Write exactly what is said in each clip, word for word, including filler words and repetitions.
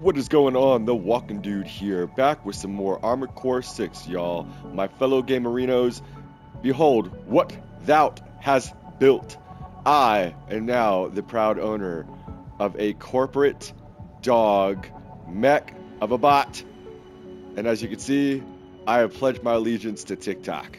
What is going on? The Walking Dude here, back with some more Armored Core six, y'all. My fellow gamerinos, behold what thou has built. I am now the proud owner of a corporate dog mech of a bot. And as you can see, I have pledged my allegiance to TikTok.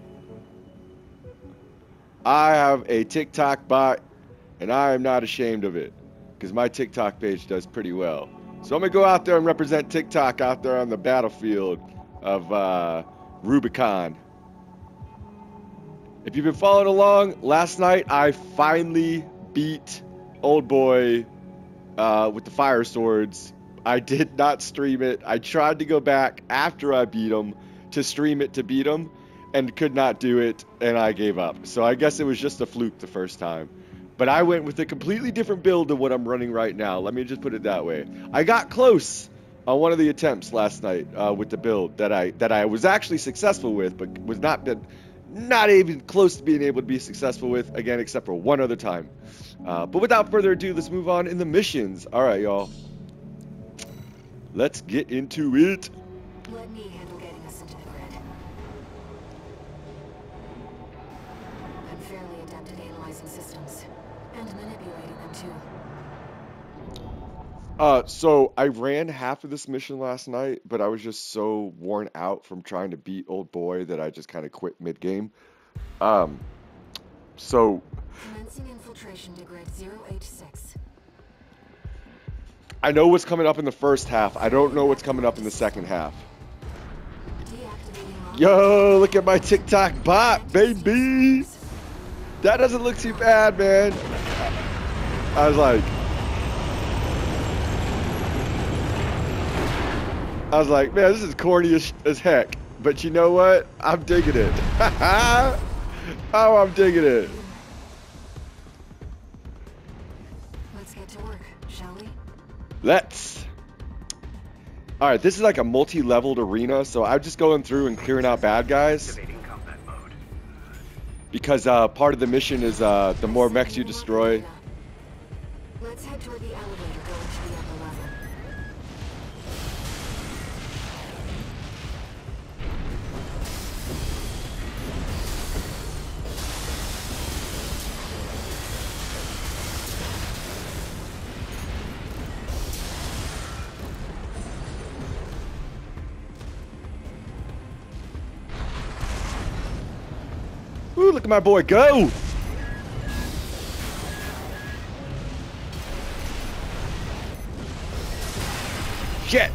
I have a TikTok bot, and I am not ashamed of it, because my TikTok page does pretty well. So I'm going to go out there and represent TikTok out there on the battlefield of uh, Rubicon. If you've been following along, last night I finally beat Old Boy uh, with the fire swords. I did not stream it. I tried to go back after I beat him to stream it to beat him and could not do it, and I gave up. So I guess it was just a fluke the first time. But I went with a completely different build than what I'm running right now. Let me just put it that way. I got close on one of the attempts last night uh, with the build that I that I was actually successful with, but was not been not even close to being able to be successful with again, except for one other time. Uh, but without further ado, let's move on in the missions. All right, y'all. Let's get into it. Let me handle getting us into the grid. I'm fairly adept at analyzing systems. And manipulating them too. Uh, so I ran half of this mission last night, but I was just so worn out from trying to beat Old Boy that I just kind of quit mid-game. Um, so... Commencing infiltration to grid zero eight six. I know what's coming up in the first half. I don't know what's coming up in the second half. Deactivating. Yo, look at my TikTok bot, baby! That doesn't look too bad, man. I was like, I was like, man, this is corny as, as heck. But you know what? I'm digging it. Oh, I'm digging it. Let's get to work, shall we? Let's. All right, this is like a multi-leveled arena, so I'm just going through and clearing out bad guys. Because uh, part of the mission is uh, the more mechs you destroy. Let's head toward the elevator going to the upper level. Ooh, look at my boy go! Shit!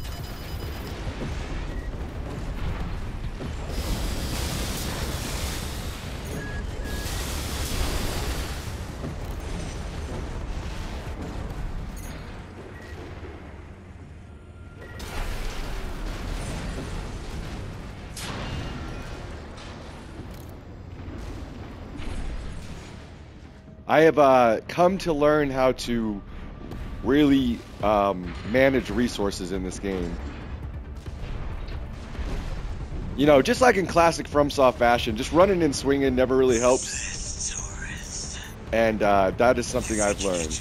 I have uh, come to learn how to really um, manage resources in this game. You know, just like in classic FromSoft fashion, just running and swinging never really helps. And uh, that is something I've learned.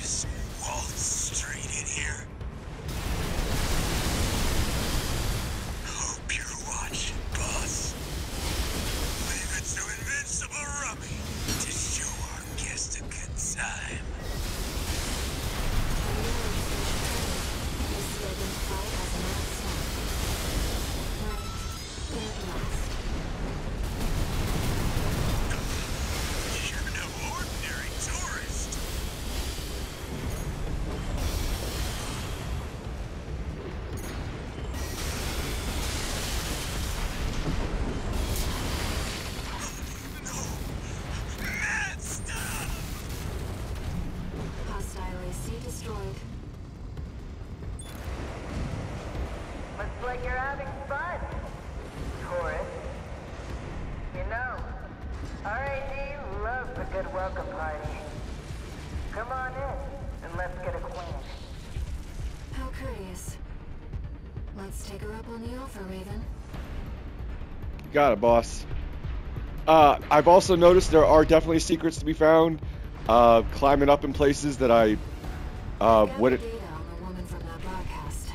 Like you're having fun, Taurus. You know, R A D loves a good welcome party. Come on in, and let's get acquainted. How courteous. Let's take her up on the offer, Raven. Got it, boss. Uh, I've also noticed there are definitely secrets to be found. Uh, climbing up in places that I uh, wouldn't. Data on the woman from that broadcast.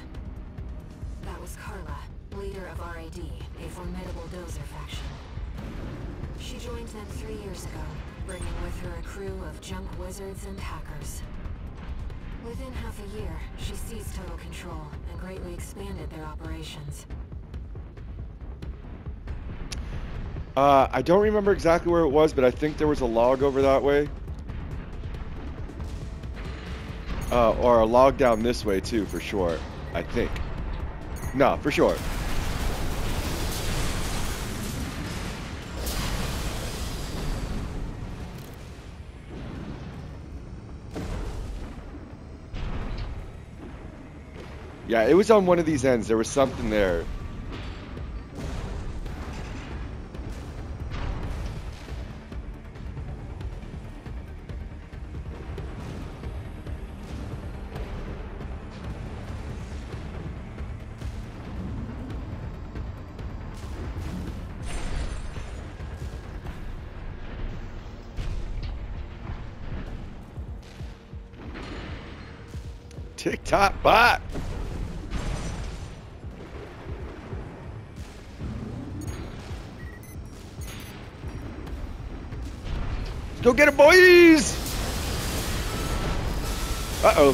of R A D, a formidable dozer faction. She joined them three years ago, bringing with her a crew of junk wizards and hackers. Within half a year, she seized total control and greatly expanded their operations. Uh, I don't remember exactly where it was, but I think there was a log over that way. Uh, or a log down this way too, for sure. I think. No, for sure. Yeah, it was on one of these ends. There was something there. TikTok bot. Let's go get it, boys! Uh-oh.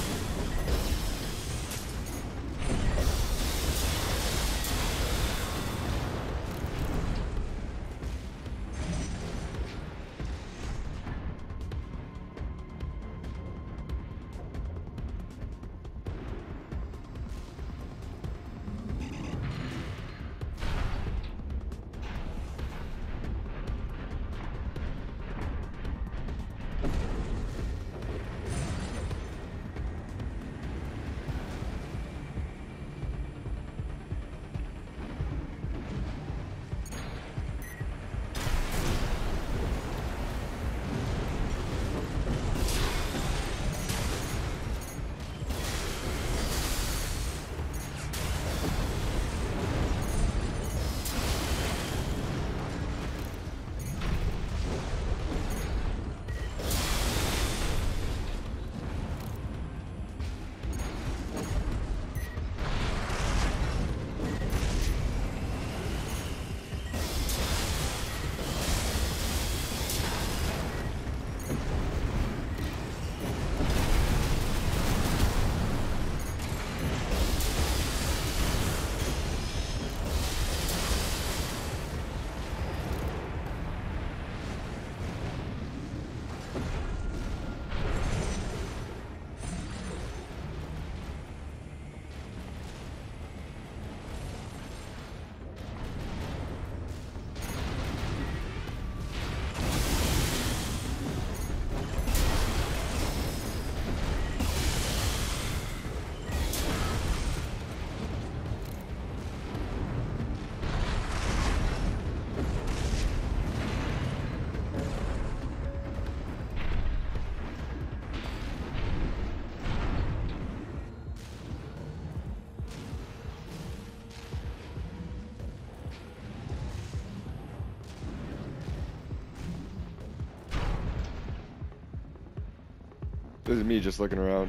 This is me just looking around.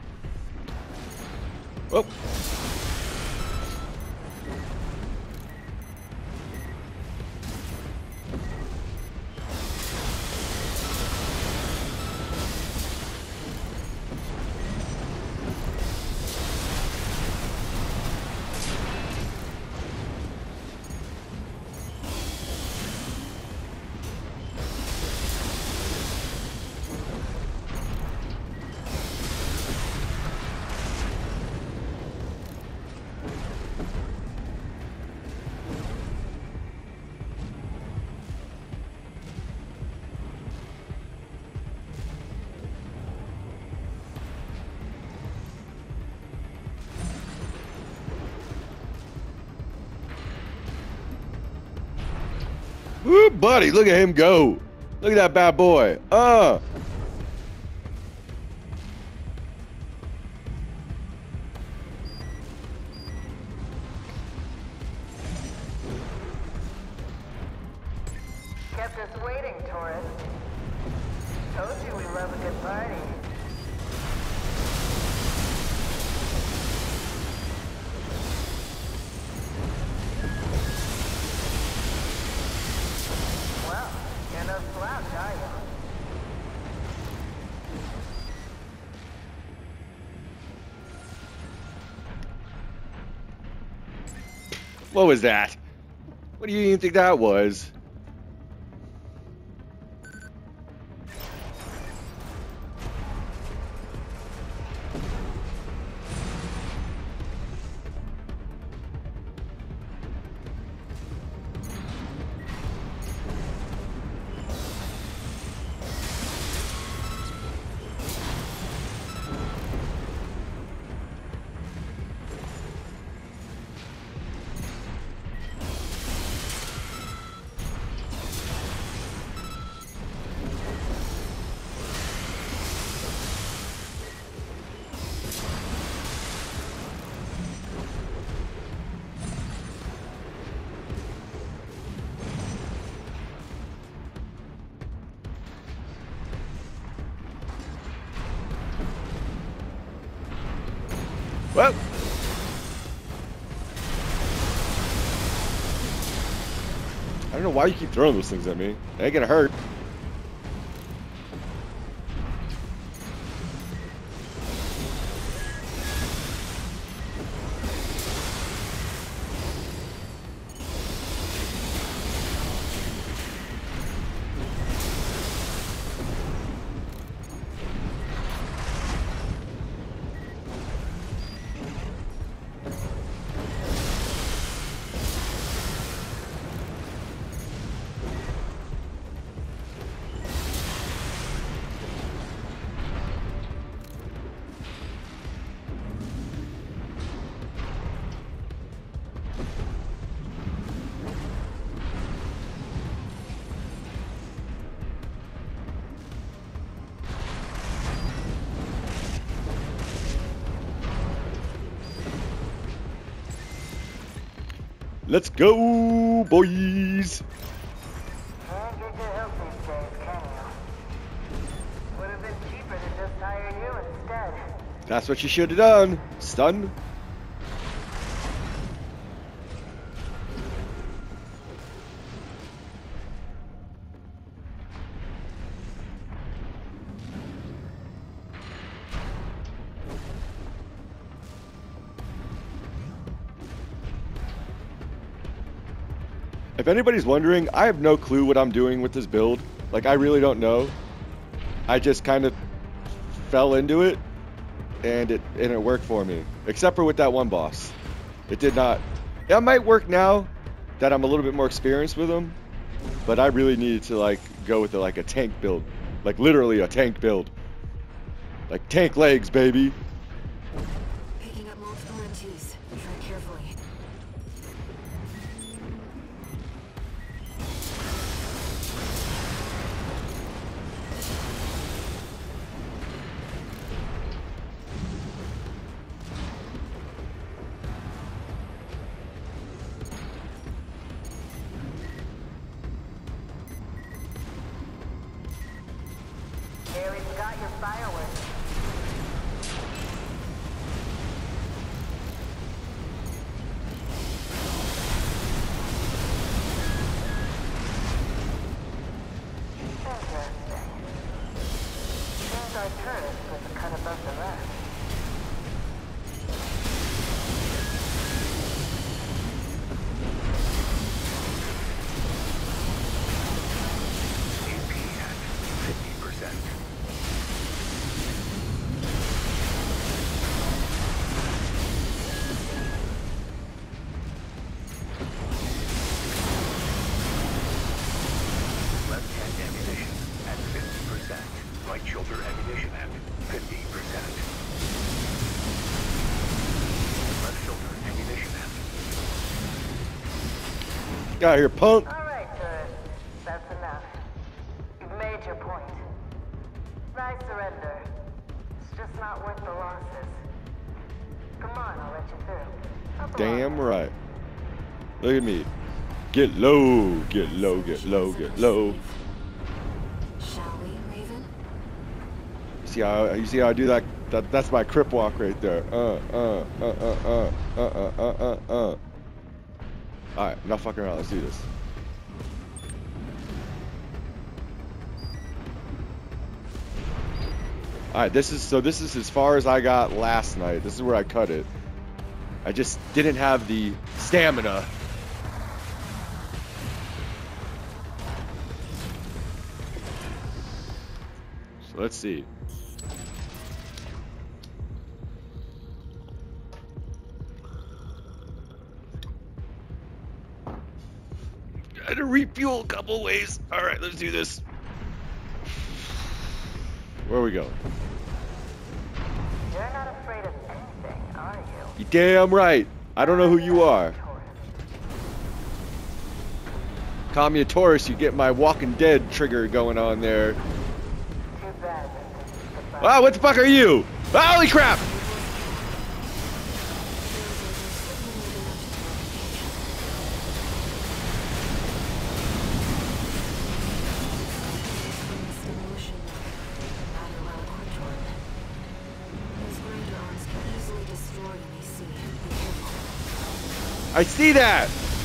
Oh. Woo, buddy, look at him go. Look at that bad boy. Uh. Kept us waiting, Taurus. Told you we love a good party. What was that? What do you even think that was? Well, I don't know why you keep throwing those things at me. They ain't gonna hurt. Let's go, boys! Can't get your help these days, can you? Would have been cheaper to just hire you instead. That's what you should have done, stun. If anybody's wondering, I have no clue what I'm doing with this build. Like, I really don't know. I just kind of fell into it, and it and it worked for me. Except for with that one boss. It did not. It might work now that I'm a little bit more experienced with him, but I really needed to, like, go with, a, like, a tank build. Like, literally a tank build. Like, tank legs, baby. Picking up multiple M twos. Tread carefully. Barry's got your fireworks. Interesting. Seems our turret was a cut above the rest. A P at fifty percent. Left hand ammunition at fifty percent. Right shoulder ammunition at fifty percent. Left shoulder ammunition at. Get out of here, punk. All right, turret. That's enough. You've made your point. I surrender. It's just not worth the losses. Come on, I'll let you through. Up Damn along. right. Look at me. Get low, get low, get low, get low. Shall we, Raven? See how you see how I do that? That that's my crip walk right there. Uh uh uh uh uh uh uh uh uh uh. All right, not fucking around. Let's do this. All right, this is so. This is as far as I got last night. This is where I cut it. I just didn't have the stamina Let's see. Got to refuel a couple ways. All right, let's do this. Where are we going? You're not afraid of anything, are you? You damn right. I don't know who you are. Call me a Taurus, you get my Walking Dead trigger going on there. Too bad that this is goodbye. Wow, what the fuck are you? Holy crap! I see that!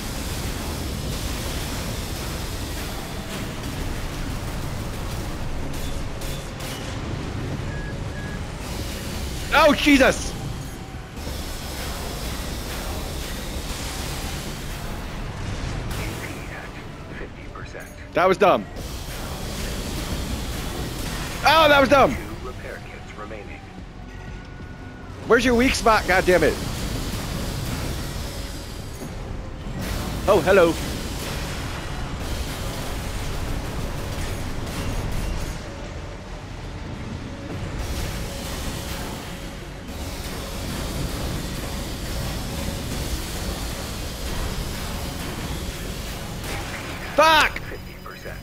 Oh, Jesus! fifty percent. That was dumb. Oh, that was dumb! Two repair kits remaining. Where's your weak spot, goddammit? Oh, hello. Fuck! fifty percent.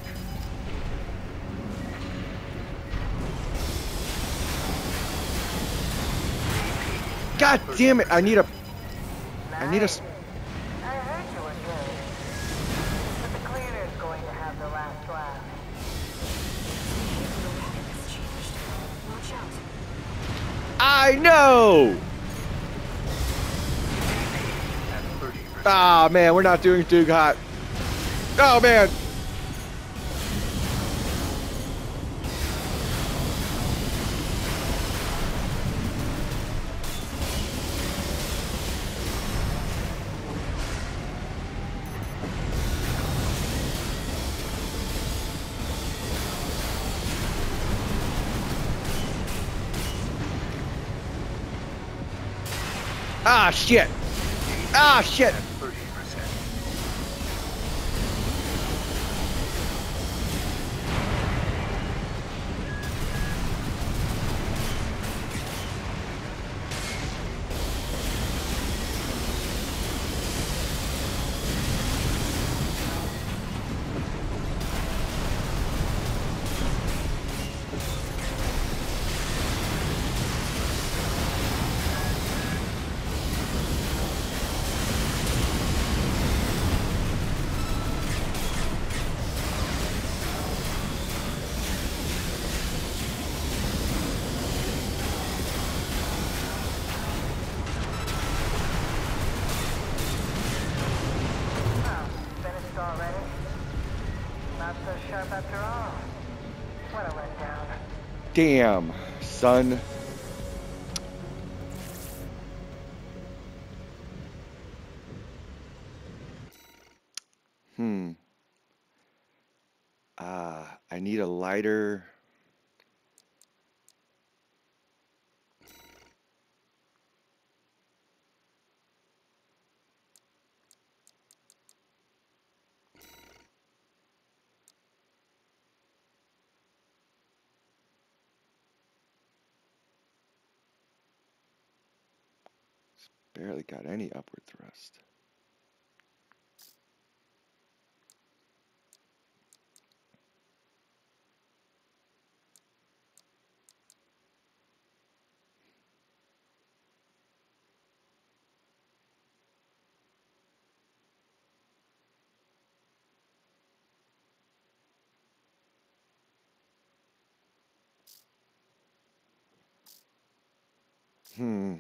God damn it! I need a. I need a. s- I heard you were good. But the cleaner's going to have the last laugh. Watch out. I know! At thirty percent. Ah, man, we're not doing too hot. Oh, man. Ah, shit. Ah, shit. thirty percent. Oh, finished already? Not so sharp after all. What a letdown. Damn, son. Hmm. Ah, I need a lighter. Barely got any upward thrust. Hmm.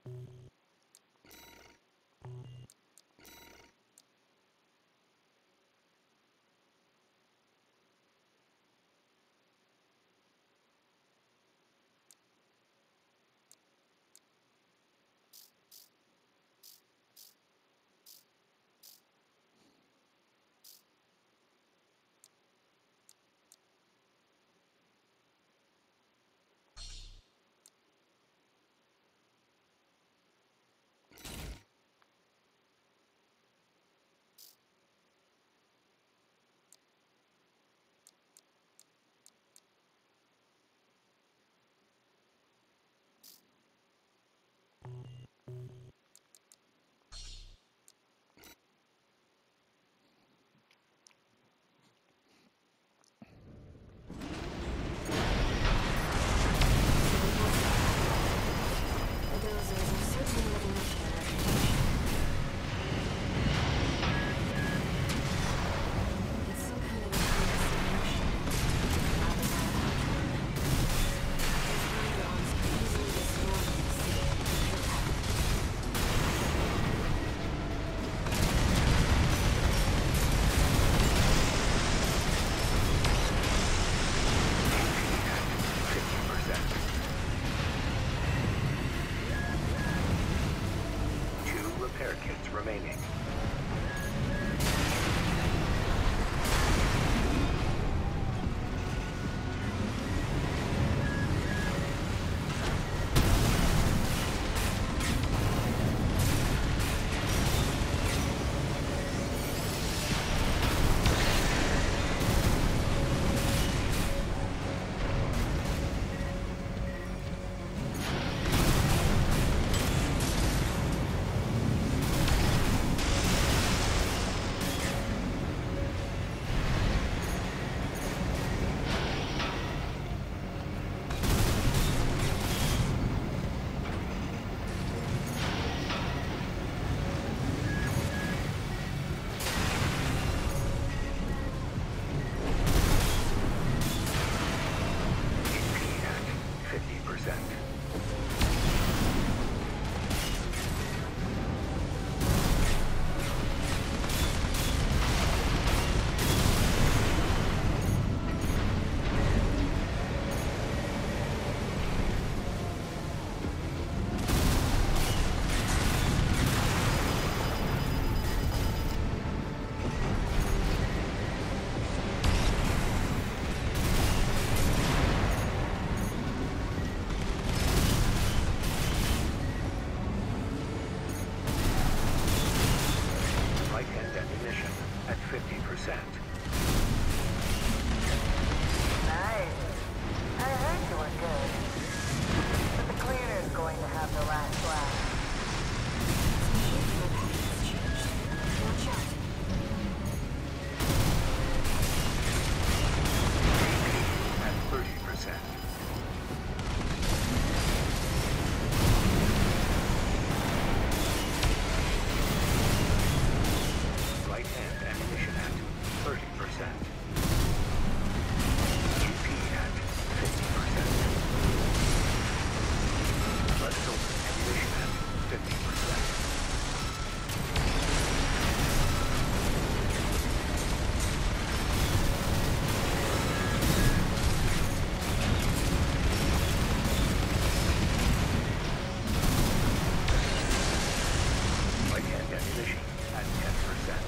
The dozers are certainly revolutionary. It's some kind of hallucination. Out of our control. These ions can easily distort and see fifty percent. Two repair kits remaining. fifty percent. Light end ammunition at fifty percent. Nice. I heard you were good. But the cleaner's going to have the last laugh. the path has changed. Watch out. At thirty percent. Right hand ammunition at thirty percent. U P at fifty percent. Left shoulder ammunition at fifty percent. Right hand ammunition at ten percent.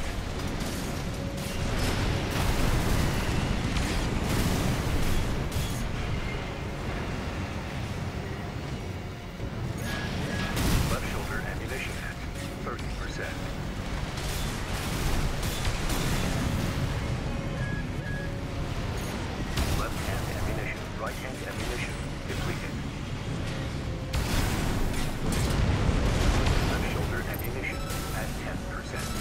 Left shoulder ammunition at thirty percent. Left hand ammunition, right hand ammunition depleted. Left shoulder ammunition at ten percent.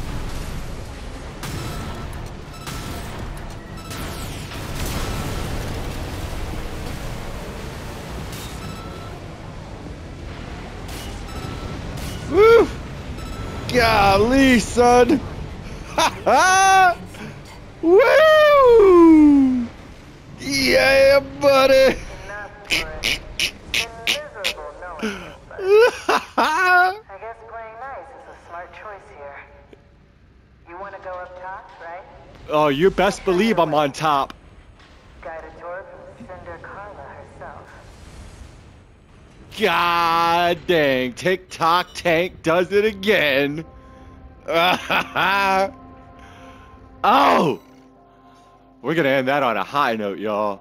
Woo! Golly, son! Ha ha! Woo! Yeah, buddy! Enough for it. Been miserable knowing you, but I guess playing nice is a smart choice here. You want to go up top, right? Oh, you best believe I'm on top. Guided tour from Cinder Carla herself. God dang, TikTok Tank does it again. Oh! We're gonna end that on a high note, y'all.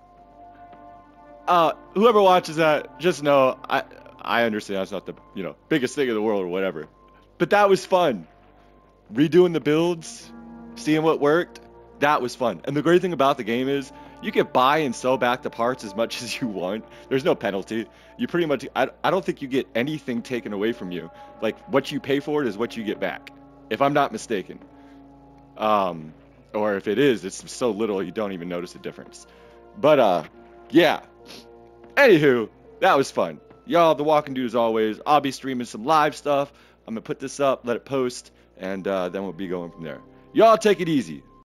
Uh, whoever watches that, just know, I I understand that's not the, you know, biggest thing in the world or whatever. But that was fun. Redoing the builds, seeing what worked, that was fun. And the great thing about the game is, you can buy and sell back the parts as much as you want. There's no penalty. You pretty much, I, I don't think you get anything taken away from you. Like, what you pay for it is what you get back, if I'm not mistaken. Um, or if it is, it's so little you don't even notice the difference. But, uh, yeah. Anywho, that was fun. Y'all, The Walking Dude as always. I'll be streaming some live stuff. I'm going to put this up, let it post, and uh, then we'll be going from there. Y'all take it easy.